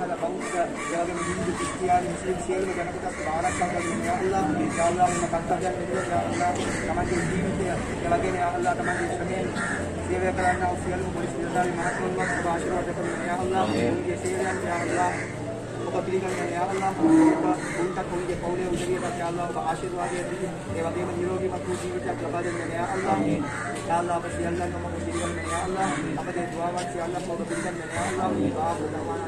සිංහල බෞද්ධ එවැගේම හින්දු ක්‍රිස්තියානි මුස්ලිම් සියලුම ජනපදත් ආරක්ෂා කරගෙන යා අල්ලාහ් යා අල්ලාහ් මේ කර්තව්‍යයන් විදිහට යා අල්ලාහ් තමන්ගේ ජීවිතය එවැගේම යා අල්ලාහ් තමන්ගේ ශ්‍රමයෙන් සේවය කරන්න වූ සියලුම පොලිස් නිලධාරී මහත්මයන්වත් ඔබ ආශිර්වාද කරගෙන යා අල්ලාහ් මේ සේවයන් යා අල්ලාහ් ඔබ පිළිගන්න යා අල්ලාහ් උන්ට කොහොමද පෞලේ උදවියට යා අල්ලාහ් ඔබ ආශිර්වාදය දී ඒ වගේම නිරෝගීමත් වූ ජීවිතයක් ලබා දෙන්න යා අල්ලාහ් යා අල්ලාහ් ඔබ සියල්ලන්ම ඔබ පිළිගන්න යා අල්ලාහ් අපේ දුආවත් යා අල්ලාහ් ඔබ පිළිගන්න යා අල්ලාහ් මේ ආපු දමාන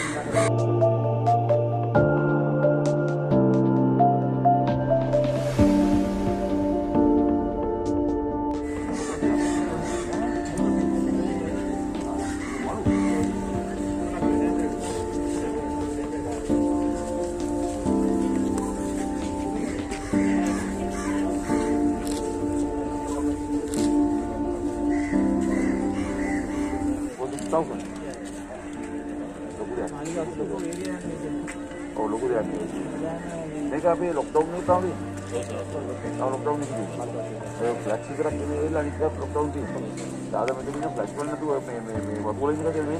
Oh, logo dia ni. Mereka apa lockdown ni tahu ni? Tahu lockdown ni? Flash juga ni lagi kita lockdown ni. Dah macam ni flash pun tu boleh juga ni.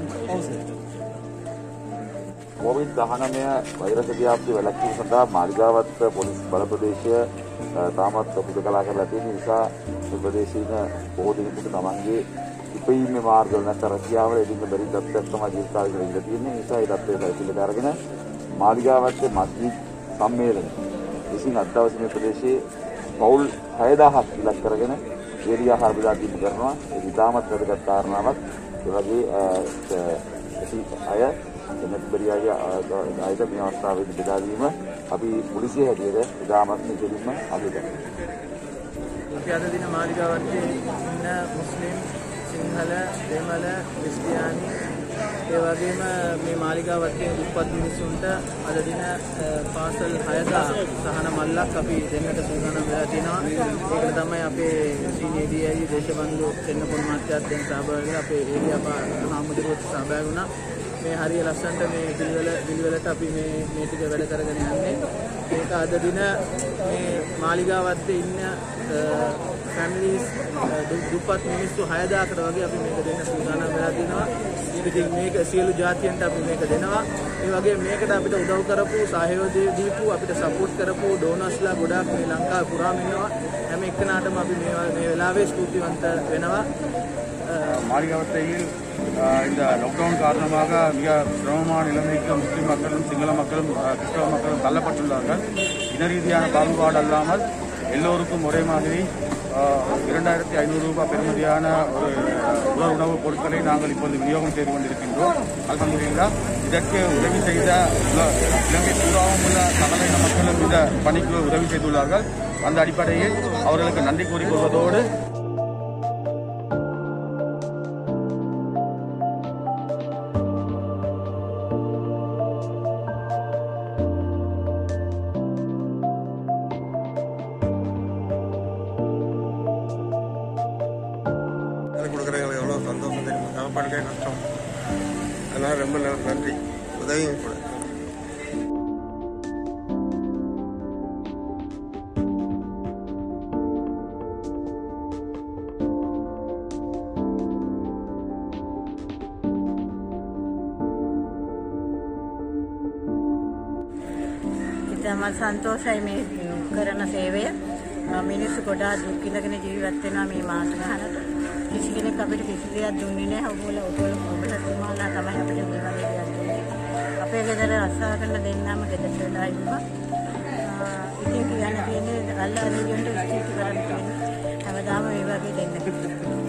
COVID-19 වෛරස් ව්‍යාප්තිය වැළැක්වීම සඳහා මාලිගාවත් පොලිස් බල ප්‍රදේශය තාමත් පුදකලා කරලා තියෙන නිසා මේ ප්‍රදේශයේ ඉන්න බොහෝ දෙනෙකුට තමන්ගේ ඉපීමේ මාර්ගවල නැත්නම් රැකියාවල එදින බැරි තත්ත්වයක් තමයි ජීවිත කාලේ ඉඳලා තියෙන්නේ. ඒ නිසා ඒ තත්ත්වය පිළිබඳව අරගෙන මාලිගාවත් මස්ජිද් සම්මේලන විසින් අද දවසේ මේ ප්‍රදේශයේ පවුල් 6000ක් ඉලක්ක කරගෙන වේදිකා ආහාර බෙදා දීම කරනවා. ඒ ඉතාමත් වැදගත් කාරණාවක්. ඒ වගේ අය එනත්බරියාගේ ආයත මේ අවස්ථාවේදී බෙදා දීම අපි පොලිසිය හැටියට ඉතාමත් නිකලින්ම අගය කරනවා. අපි අද දින මාලිගාවත්තේ ඉන්න මුස්ලිම් සිංහල දෙමළ ක්‍රිස්තියානි ඒ වගේම මේ මාලිගාවත්තේ උපත් මිනිසුන්ට අද දින පාසල් 6000 සහන මල්ලක් අපි දෙන්නට සූදානම් වෙලා තිනවා. ඒකට තමයි අපේ සීනීඩීআই දේශබන්දු දෙන්නපොල් මහත්තයාත් දැන් සහභාගී වෙලා අපේ ඒරියා හාමුදුරුවෝත් සහභාගී වුණා. මේ හරිය ලස්සනට මේ පිළිවෙලට අපි මේ ටික වැඩ කරගෙන යන්නේ. ඒක අද දින මේ මාලිගාවත්තේ ඉන්න ෆැමිලිස් දුප්පත් මිනිස්සු 6000කට වගේ අපි මේක දෙන්න සූදානම් වෙලා තිනවා. ඉතින් මේක සියලු ජාතියන්ට අපි මේක දෙනවා. ඒ වගේම මේකට අපිට උදව් කරපු සහයෝගය දීපු අපිට සපෝට් කරපු ඩෝනර්ස්ලා ගොඩාක් මේ ලංකාවේ පුරාම ඉන්නවා. හැම එක්කෙනාටම අපි මේ වෙලාවේ ස්තුතිවන්ත වෙනවා. மாளிகாவத்தையில் இந்த லாக்டவுன் காரணமாக மிக சிரமமான நிலைமைக்கு முஸ்லிம் மக்களும் சிங்கள மக்களும் கிறிஸ்தவ மக்களும் தள்ளப்பட்டுள்ளார்கள். இன ரீதியான பாகுபாடு அல்லாமல் எல்லோருக்கும் ஒரே மாதிரி 2500 ரூபாய் பெறுமதியான ஒரு உணவுப் பொருட்களை நாங்கள் இப்போது விநியோகம் செய்து கொண்டிருக்கின்றோம். அல்ஹம்துலில்லாஹ் இதற்கு உதவி செய்த இலங்கை பூராவும் உள்ள தமிழின மக்களும் இந்த பணிக்கு உதவி செய்துள்ளார்கள். அந்த அடிப்படையில் அவர்களுக்கு நன்றி கூறிக்கொள்வதோடு கொடுக்குறவங்களுக்கு எவ்வளோ சந்தோஷம் தெரியுமா? சாப்பாடுக்கே கஷ்டம். அதனால் ரொம்ப நன்றி. உதவியும் கூட. ඉතාමත් සන්තෝෂයි මේ කරන සේවය. මිනිස්සු ගොඩාක් දුක් විඳගෙන ජීවත් වෙනවා මේ මාස ගානට. කිසි කෙනෙක් අපිට කිසි දෙයක් දුන්නේ නැහැ. ඔබලා තුමාලා තමයි අපිට මේ වගේ දෙයක් දුන්නේ. අපේ ගෙදර රස්සා කරන දෙන්නාම ගෙදරට වෙලා ඉන්නවා. ඉතින් කියන්න තියෙන්නේ අල්ලාහ් දෙවියන්ට ස්තුති කරන්න තියෙනවා. හැමදාම මේ වගේ දෙන්න.